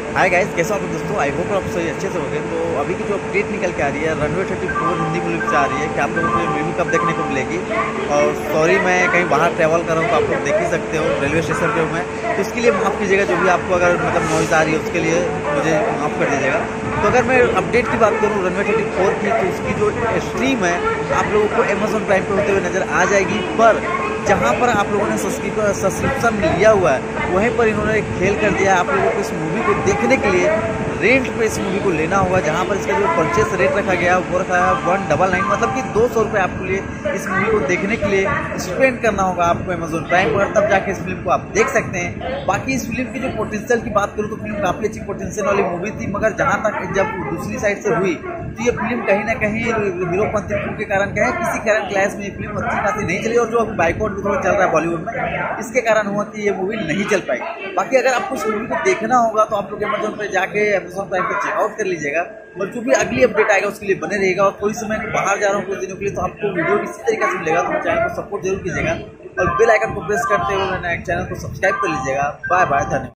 Hi guys, कैसे हो आप दोस्तों। आई होप आप सही अच्छे से हो गए। तो अभी की जो अपडेट निकल के आ रही है, रनवे 34 हिंदी फिल्म से आ रही है कि आप लोगों को ये मूवी कब देखने को मिलेगी। और सॉरी, मैं कहीं बाहर ट्रैवल कर रहा हूँ तो आप लोग देख ही सकते हो, रेलवे स्टेशन पे हूँ मैं। तो उसके लिए माफ़ कीजिएगा, जो भी आपको अगर मतलब नॉइज़ आ रही है उसके लिए मुझे माफ़ कर दीजिएगा। तो अगर मैं अपडेट की बात करूँ रनवे 34 की, तो उसकी जो स्ट्रीम है आप लोगों को अमेजोन प्राइम पे होते हुए नज़र आ जाएगी। पर जहाँ पर आप लोगों ने सब्सक्रिप्शन लिया हुआ है, वहीं पर इन्होंने एक खेल कर दिया है। आप लोगों को इस मूवी को देखने के लिए रेंट पे इस मूवी को लेना होगा, जहाँ पर इसका जो परचेस रेट रखा गया है वो रखा है 199, मतलब कि 200 रुपये आपके लिए इस मूवी को देखने के लिए स्पेंड करना होगा आपको अमेजोन प्राइम पर, तब जाके इस फिल्म को आप देख सकते हैं। बाकी इस फिल्म की जो पोटेंशियल की बात करूँ तो फिल्म काफ़ी अच्छी पोटेंशियल वाली मूवी थी, मगर जहाँ तक जब दूसरी साइड से हुई तो ये फिल्म कहीं ना कहीं हीरोपंथी फिल्म के कारण कहें किसी कारण क्लास में ये फिल्म अच्छी खासी नहीं चली, और जो अभी बाइकआउट भी थोड़ा चल रहा है बॉलीवुड में, इसके कारण हुआ कि ये मूवी नहीं चल पाई। बाकी अगर आपको इस मूवी को देखना होगा तो आप लोग अमेजोन पर जाके अमेजोन प्राइम पर चेकआउट कर लीजिएगा, और जो भी अगली अपडेट आएगा उसके लिए बने रहेगा। और कोई समय बाहर जा रहा हूँ कुछ दिनों के लिए, तो आपको वीडियो इसी तरीके से मिलेगा, तो चैनल को सपोर्ट जरूर कीजिएगा और बेल आइकन को प्रेस करते हुए चैनल को सब्सक्राइब कर लीजिएगा। बाय बाय, धन्यवाद।